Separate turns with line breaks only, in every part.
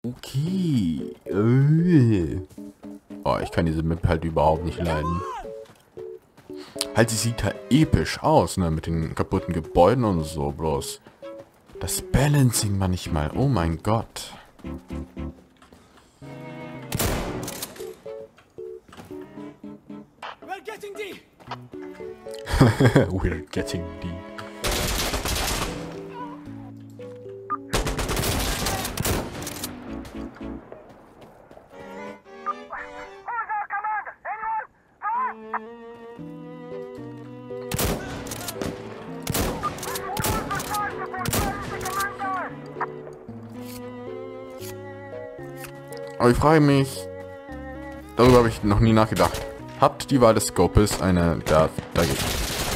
Okay. Oh, ich kann diese Map halt überhaupt nicht leiden. Halt, sie sieht halt episch aus, ne? Mit den kaputten Gebäuden und so, bloß. Das Balancing manchmal. Oh mein Gott.
We're getting D.
We're getting D. Aber ich frage mich, darüber habe ich noch nie nachgedacht. Habt die Wahl des Scopes eine... Da geht's.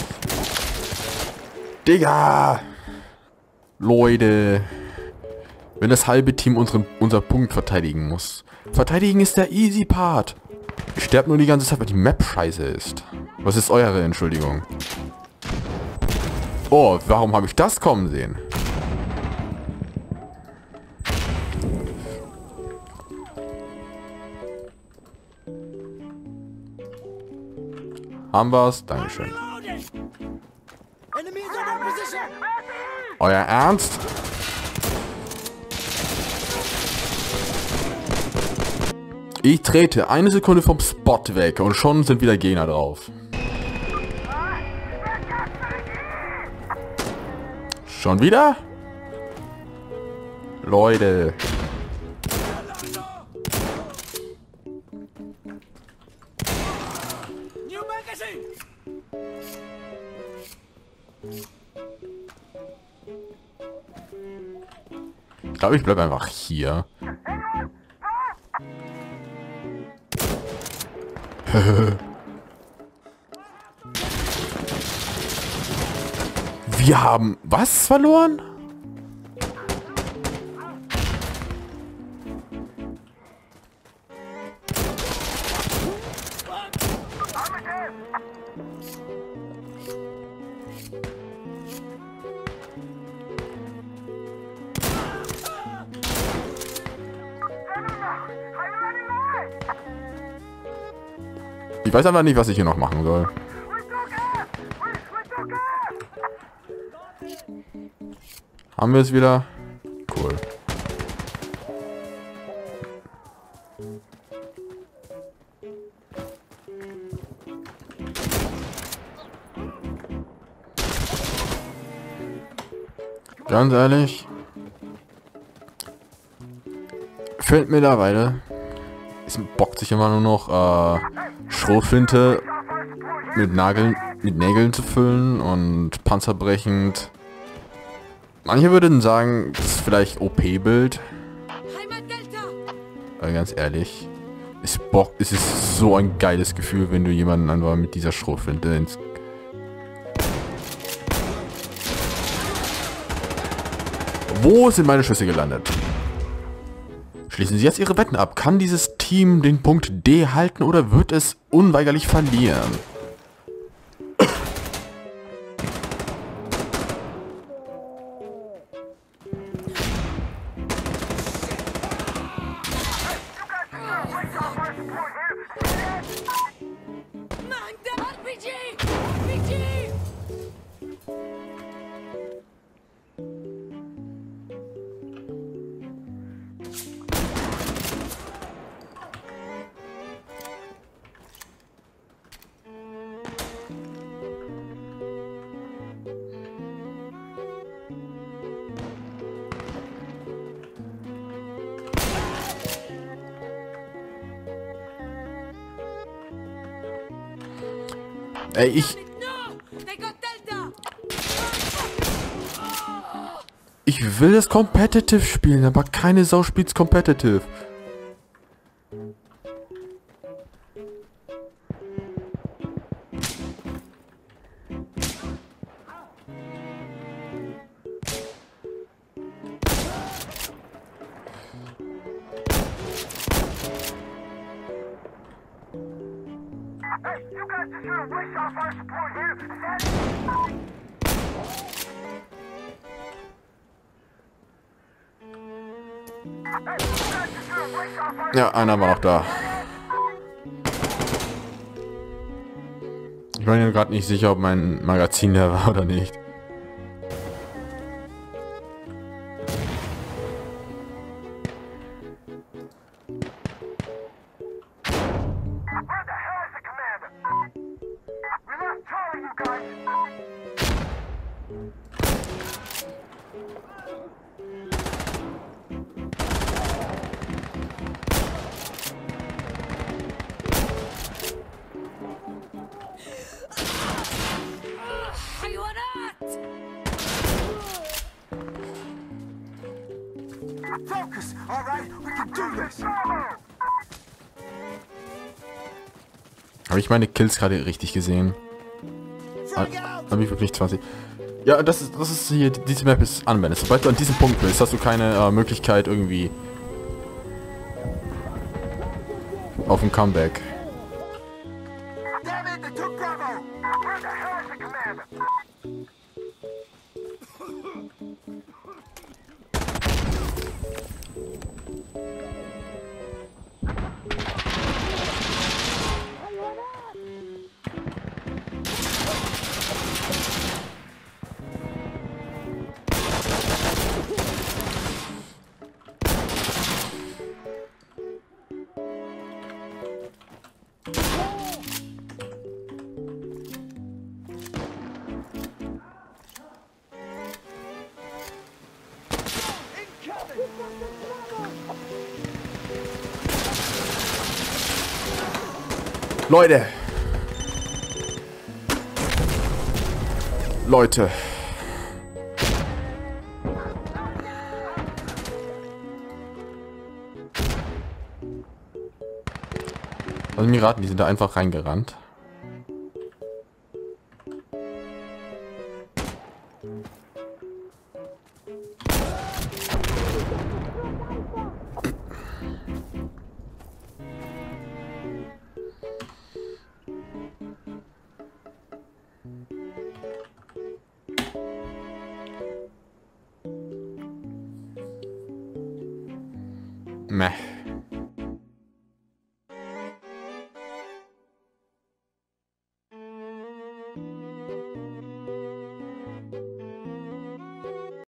Digga! Leute! Wenn das halbe Team unser Punkt verteidigen muss. Verteidigen ist der easy Part. Ich sterbe nur die ganze Zeit, weil die Map scheiße ist. Was ist eure Entschuldigung? Oh, warum habe ich das kommen sehen? Haben wir's? Dankeschön.
Enemy is in our position.
Euer Ernst? Ich trete eine Sekunde vom Spot weg und schon sind wieder Gegner drauf. Schon wieder? Leute.
New magazine.
Ich glaube, ich bleibe einfach hier. Wir haben was verloren? Ich weiß aber nicht, was ich hier noch machen soll. Haben wir es wieder? Cool. Ganz ehrlich, fällt mittlerweile, es bockt sich immer nur noch Schrotflinte mit Nägeln zu füllen und panzerbrechend. Manche würden sagen, das ist vielleicht OP-Bild. Aber ganz ehrlich, es ist so ein geiles Gefühl, wenn du jemanden einfach mit dieser Schrotflinte ins... Wo sind meine Schüsse gelandet? Schließen Sie jetzt Ihre Wetten ab. Kann dieses Team den Punkt D halten oder wird es unweigerlich verlieren? Ey, ich will das Competitive spielen, aber keine Sau spielt's Competitive.
Hey, you guys just hear a wish off our support here. Hey, you guys
Ja, einer war noch da. Ich bin mir gerade nicht sicher, ob mein Magazin leer war oder nicht.
Where the hell is the commander? We lost Charlie, you guys.
حيوانات!
Focus, all right? We can do this.
Habe ich meine Kills gerade richtig gesehen?
Frag out!
Habe ich wirklich 20? Ja, das ist hier, diese Map ist anwendet. Sobald du an diesem Punkt bist, hast du keine Möglichkeit irgendwie auf ein Comeback.
Damn it, they took Bravo. Where the hell is the commander?
Leute! Leute! Also mir raten, die sind da einfach reingerannt. Meh.